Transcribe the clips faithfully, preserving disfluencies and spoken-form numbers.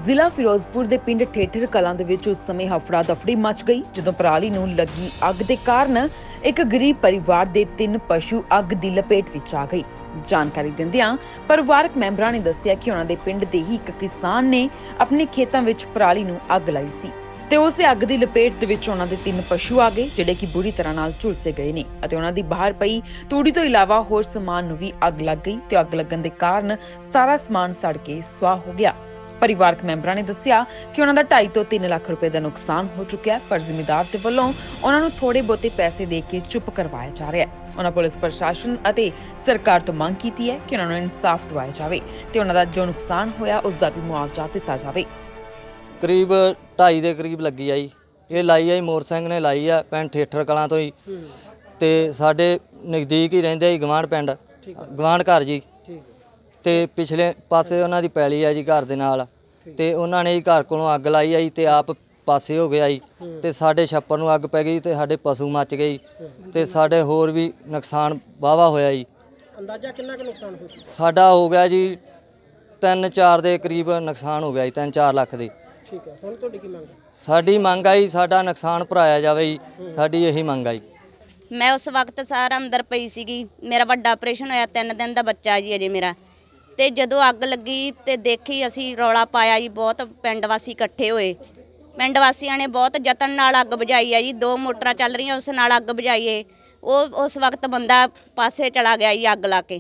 ਜ਼ਿਲ੍ਹਾ ਫਿਰੋਜ਼ਪੁਰ ਦੇ ਪਿੰਡ ਠੇਠਰ ਕਲਾਂ ਦੇ ਵਿੱਚ ਉਸ ਸਮੇਂ ਹਫੜਾ ਦਫੜੀ ਮਚ ਗਈ ਜਦੋਂ ਪਰਾਲੀ ਨੂੰ ਲੱਗੀ ਅੱਗ ਦੇ ਕਾਰਨ ਇੱਕ ਗਰੀਬ ਪਰਿਵਾਰ ਦੇ ਤਿੰਨ ਪਸ਼ੂ ਅੱਗ ਦੀ ਲਪੇਟ ਵਿੱਚ ਆ ਗਏ। ਜਾਣਕਾਰੀ ਦਿੰਦਿਆਂ ਪਰਿਵਾਰਕ ਮੈਂਬਰਾਂ ਨੇ ਦੱਸਿਆ ਕਿ ਉਹਨਾਂ ਦੇ ਪਿੰਡ ਦੇ ਹੀ ਇੱਕ ਕਿਸਾਨ ਨੇ ਆਪਣੇ ਖੇਤਾਂ ਵਿੱਚ ਪਰਾਲੀ ਨੂੰ ਅੱਗ ਲਾਈ ਸੀ ਤੇ ਉਸੇ ਅੱਗ ਦੀ ਲਪੇਟ ਦੇ ਵਿੱਚ ਉਹਨਾਂ ਦੇ ਤਿੰਨ ਪਸ਼ੂ ਆ ਗਏ ਜਿਹੜੇ ਕਿ ਬੁਰੀ ਤਰ੍ਹਾਂ ਨਾਲ ਝੁਲਸੇ ਗਏ ਨੇ ਅਤੇ ਉਹਨਾਂ ਦੀ ਬਾਹਰ ਪਈ ਤੂੜੀ ਤੋਂ ਇਲਾਵਾ ਹੋਰ ਸਮਾਨ ਨੂੰ ਵੀ ਅੱਗ ਲੱਗ ਗਈ ਤੇ ਅੱਗ ਲੱਗਣ ਦੇ ਕਾਰਨ ਸਾਰਾ ਸਮਾਨ ਸੜ ਕੇ ਸੁਆਹ ਹੋ ਗਿਆ। ਪਰਿਵਾਰਕ ਮੈਂਬਰਾਂ ਨੇ ਦੱਸਿਆ ਕਿ ਉਹਨਾਂ ਦਾ ਢਾਈ ਤੋਂ ਤਿੰਨ ਲੱਖ ਰੁਪਏ ਦਾ ਨੁਕਸਾਨ ਹੋ ਚੁੱਕਿਆ ਪਰ ਜ਼ਿਮੀਂਦਾਰ ਦੇ ਵੱਲੋਂ ਉਹਨਾਂ ਨੂੰ ਥੋੜੇ ਬਹੁਤੇ ਪੈਸੇ ਦੇ ਕੇ ਚੁੱਪ ਕਰਵਾਇਆ ਜਾ ਰਿਹਾ ਹੈ। ਉਹਨਾਂ ਪੁਲਿਸ ਪ੍ਰਸ਼ਾਸਨ ਅਤੇ ਸਰਕਾਰ ਤੋਂ ਮੰਗ ਕੀਤੀ ਹੈ ਕਿ ਉਹਨਾਂ ਨੂੰ ਇਨਸਾਫ ਦਿਵਾਇਆ ਜਾਵੇ ਤੇ ਉਹਨਾਂ ਦਾ ਜੋ ਨੁਕਸਾਨ ਹੋਇਆ ਉਸ ਦਾ ਵੀ ਮੁਆਵਜ਼ਾ ਦਿੱਤਾ ਜਾਵੇ। करीब ढाई के करीब लगी आई ये लाई आई मोर सिंह ने लाई है पिंड ठेठर कलां तो ही ते साडे नज़दीक ही रहिंदे जी गवांढ पिंड गवांढ घर जी ते पिछले पासे उन्हां दी पैली है जी घर दे नाल ते उन्हां ने घर कोलों अग लाई आई ते आप पासे हो गया जी ते साडे छप्पर नूं अग पै गई ते साडे पशु मच गए ते साडे होर भी नुकसान वाहवा होया जी। अंदाजा कितना का नुकसान हो चुका? साडा हो गया जी तीन चार के करीब नुकसान हो गया जी तीन चार लख दे। ठीक है हुण तुहाडी की मंग? साडी मंग आई साडा नुकसान भराया जावे जी साडी यही मंग आई। मैं उस वक्त सारा अंदर पई सीगी मेरा वड्डा ऑपरेशन होया तीन दिन दा बच्चा जी अजे मेरा ते जदों अग लगी ते देखी असी रौला पाया जी बहुत पिंड वासी इकट्ठे होए पिंड वासियां ने बहुत जतन नाल अग बुझाई है जी दो मोटरां चल रही उस नाल अग बुझाई है वो उस वक्त बंदा पासे चला गया जी अग ला के।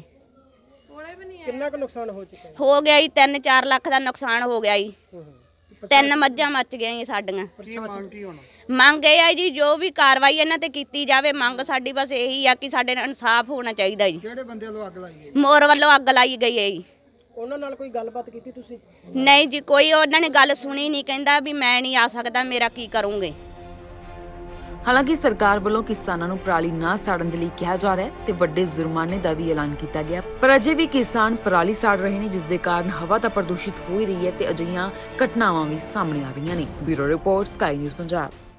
कितना का नुकसान हो चुका है? हो गया जी तीन चार लाख का नुकसान हो गया जी ਤਿੰਨ ਮੱਝਾਂ ਮੱਚ ਗਈਆਂ ਸਾਡੀਆਂ। ਮੰਗ ਇਹ ਆ ਜੀ ਜੋ ਵੀ ਕਾਰਵਾਈ ਇਹਨਾਂ ਤੇ ਕੀਤੀ ਜਾਵੇ ਮੰਗ ਸਾਡੀ ਬਸ ਇਹੀ ਆ ਕਿ ਸਾਡੇ ਇਨਸਾਫ ਹੋਣਾ ਚਾਹੀਦਾ ਜੀ। ਕਿਹੜੇ ਬੰਦੇ ਵੱਲੋਂ ਅੱਗ ਲਾਈ ਗਈ? ਮੋਰ ਵੱਲੋਂ ਅੱਗ ਲਾਈ ਗਈ ਹੈ ਜੀ। ਉਹਨਾਂ ਨਾਲ ਕੋਈ ਗੱਲਬਾਤ ਕੀਤੀ ਤੁਸੀਂ? ਨਹੀਂ ਜੀ ਕੋਈ ਉਹਨਾਂ ਨੇ ਗੱਲ ਸੁਣੀ ਨਹੀਂ ਕਹਿੰਦਾ ਵੀ ਮੈਂ ਨਹੀਂ ਆ ਸਕਦਾ ਮੇਰਾ ਕੀ ਕਰੂੰਗੇ। ਹਾਲਾਂਕਿ ਸਰਕਾਰ ਵੱਲੋਂ ਕਿਸਾਨਾਂ ਨੂੰ ਪਰਾਲੀ ਨਾ ਸਾੜਨ ਦੇ ਲਈ ਕਿਹਾ ਜਾ ਰਿਹਾ ਹੈ ਤੇ ਵੱਡੇ ਜੁਰਮਾਨੇ ਦਾ ਵੀ ਐਲਾਨ ਕੀਤਾ ਗਿਆ ਪਰ ਅਜੇ ਵੀ ਕਿਸਾਨ ਪਰਾਲੀ ਸਾੜ ਰਹੇ ਨੇ ਜਿਸ ਦੇ ਕਾਰਨ ਹਵਾ ਤਾਂ ਪ੍ਰਦੂਸ਼ਿਤ ਹੋ ਹੀ ਰਹੀ ਹੈ ਤੇ ਅਜਿਹੀਆਂ ਘਟਨਾਵਾਂ ਵੀ ਸਾਹਮਣੇ ਆ ਰਹੀਆਂ ਨੇ। Bureau report Sky News Punjab.